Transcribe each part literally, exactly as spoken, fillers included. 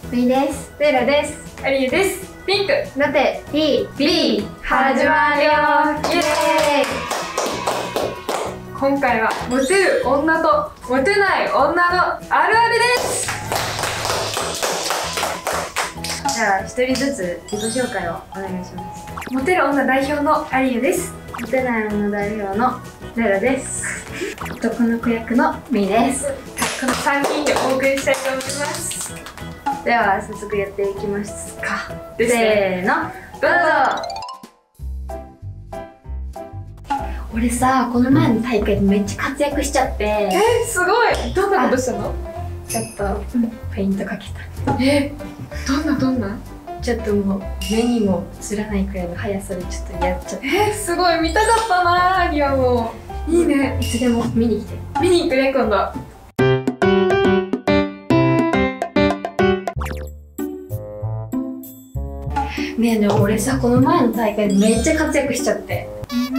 みです。 レイラです。アリエです。ピンク。 だって T、B 始まるよ。イエーイ。 今回はモテる女とモテない女のあるあるです。 じゃあ一人ずつ自己紹介をお願いします。 モテる女代表のアリエです。 モテない女代表のレイラです。男の子役のミです。 このさんにんでお送りしたいと思います。 では早速やっていきますか。 ですね。 せーの、どうぞ。俺さ、この前の大会でめっちゃ活躍しちゃって。 えー、すごい。どんなことしたの？ ちょっとフェイントかけた。 えー、どんなどんな？ ちょっともう目にも映らないくらいの速さでちょっとやっちゃって。 えー、すごい見たかったなー、アリアも。いいね。 いつでも見に来て。 見に行くね、今度。 ねえねえ、俺さ、この前の大会でめっちゃ活躍しちゃって。うん、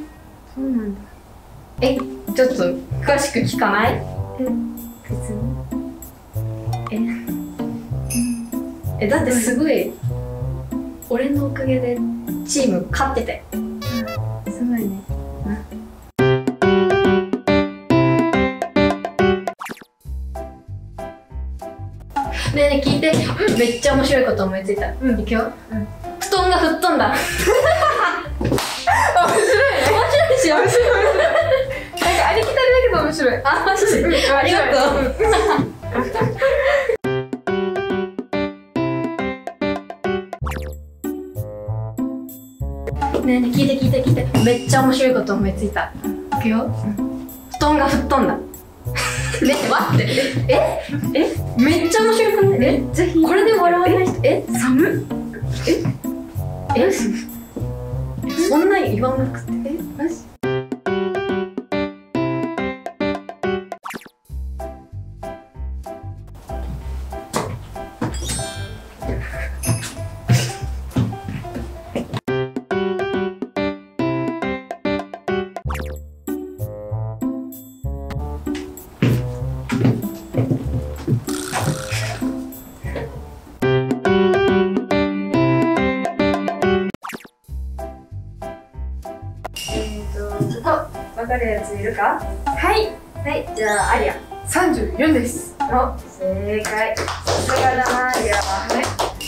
そうなんだ。え、ちょっと詳しく聞かない？え、別に。え、うん、え、だってすごい俺のおかげでチーム勝ってて。うん、すごいね。ねえねえ、聞いて。めっちゃ面白いこと思いついた。うん、いくよ。うん、布団が吹っ飛んだ。面白いね。面白いでしょ。面白い。なんかありきたりだけど面白い。 あ、マジで。ありがとう。ねえねえ、聞いて聞いて聞いて。めっちゃ面白いこと思いついた。いくよ。布団が吹っ飛んだ。ね、待って。ええめっちゃ面白くない？めっちゃひい。これで笑わない人。え寒っ。ええそんな言わなくて。えマジ？ わかるやついるか？ はいはい、じゃあアリアさんじゅうよんです。 お、正解。さすがだな、アリアは。はい、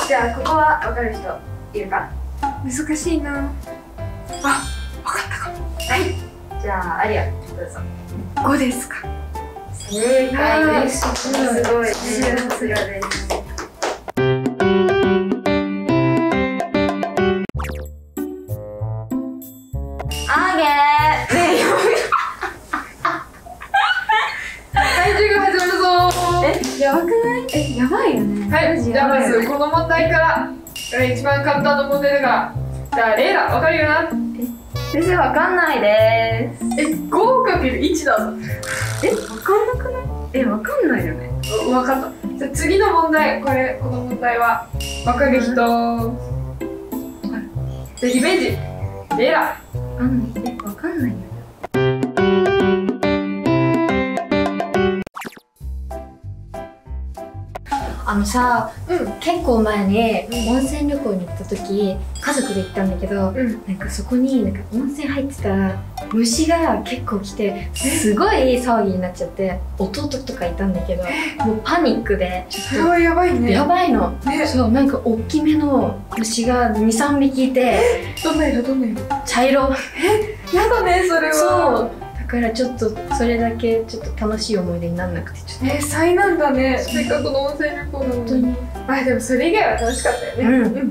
じゃあここはわかる人いるか？ 難しいな。あ、わかったかも。 はい、じゃあアリアどうぞ。 ごですか？ 正解です。すごいね、さすがです。あげーねえ体重が始まるぞー。え、やばくない？え、やばいよね。 はい、じゃあまずこの問題から。一番簡単なモデルが、じゃあレイラ、わかるよな？ え、先生わかんないです。 え、ごかけるいちだぞ。 え、わかんなくない？え、わかんないよね。 わかった。じゃあ次の問題、これ、この問題はわかる人。じゃあリベンジ、レイラ。 わかんない。え、わかんないよ。あのさ、うん、結構前に温泉旅行に行った時、家族で行ったんだけど、うん、なんかそこになんか温泉入ってたら虫が結構来てすごい騒ぎになっちゃって、弟とかいたんだけどもうパニックで、ちょっとそれはやばいね。 やばいの、ね、そう、なんか大きめの虫がにさんびきいて。 どんな色どんな色？ 茶色。 え、やだねそれは。 そうだからちょっとそれだけちょっと楽しい思い出にならなくて、ちょっとえー、災難だね。せっかくの温泉旅行なのに。本当に。あ、でもそれ以外は楽しかったよね。うん、うん。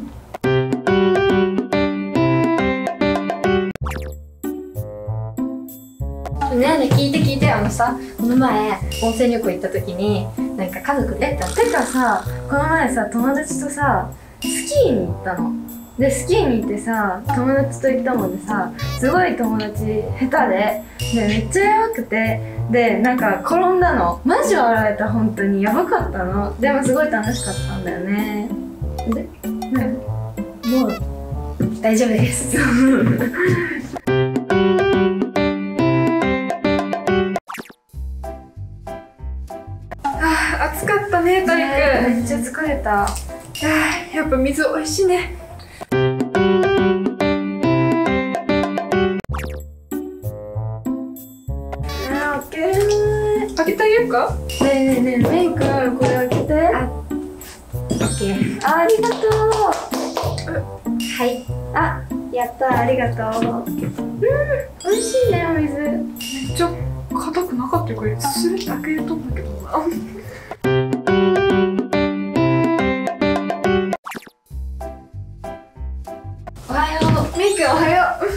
ねえねえ、聞いて聞いて。あのさ、この前温泉旅行行った時になんか家族でえてかさ、この前さ友達とさスキーに行ったの。でスキーに行ってさ、友達と行ったもんでさ、すごい友達下手ででめっちゃやばくて、でなんか転んだの。マジ笑えた。本当にやばかったの。でもすごい楽しかったんだよね。で、もう大丈夫です暑かったね、トリック。 めっちゃ疲疲れた。 あーやっぱ水美味しいね。 あー、開けれない。 開けてあげるか？ ねえねえねえ、メイ君、これ開けて。あ、オッケー。あ、ありがとう。はい。あ、やった、ありがとう。うん、美味しいね、お水。 めっちゃ硬くなかったよ。これすぐ開けれとんだけどな。 おはよう。 メイ君おはよう。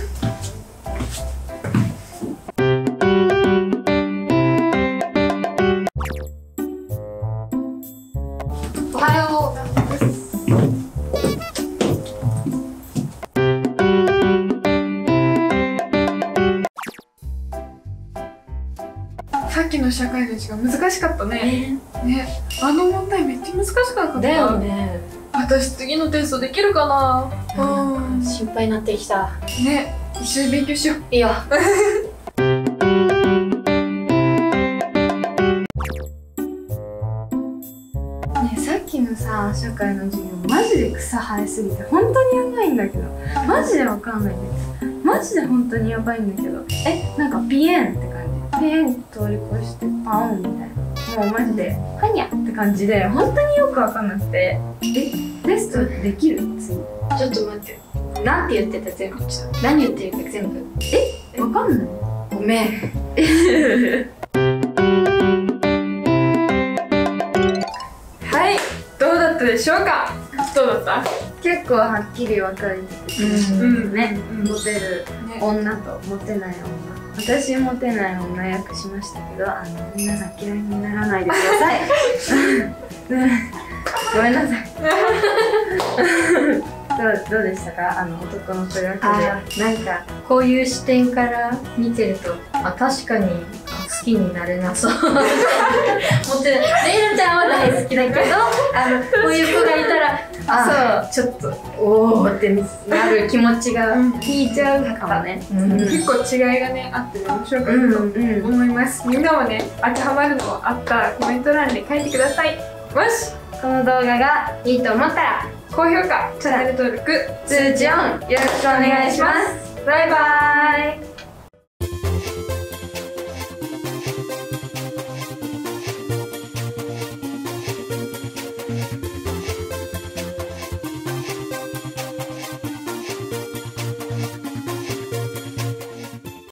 おはよさっきの社会の字が難しかったう。 ね。 ね、 ね、あの問題めっちゃ難しかった。 だよね。 私次のテストできるかな。うん。 心配になってきた。 ね、一緒に勉強しよう。 いいよ。ね、さっきのさ、社会の授業マジで草生えすぎて本当にやばいんだけど、マジでわかんないんだけど、マジで本当にやばいんだけど、え、なんかピエンって感じ、ピエン通り越してパオンみたいな、もうマジではにゃって感じで本当によくわかんなくて、え、テストできる？次ちょっと待って、なんて言ってた？全部何言ってるか全部、え、わかんない、ごめん。 はい、どうだったでしょうか。どうだった？ 結構はっきり分かれてて、 うんね、 うんモテる女とモテない女、私モテない女役しましたけど、あの皆さん嫌いにならないでください。ごめんなさい。どう、どうでしたか、あの男の子役で。なんかこういう視点から見てると、あ、確かに好きになれなそう。モテない。レイラちゃんは大好きだけど、あのこういう子がいたら、あ、そう、ちょっとおおってなる気持ちが引いちゃうかもね。 結構違いがねあってね、面白かったと思います。みんなもね、当てはまるのあったらコメント欄で書いてください。もしこの動画がいいと思ったら高評価、チャンネル登録、 通知オンよろしくお願いします。 バイバーイ。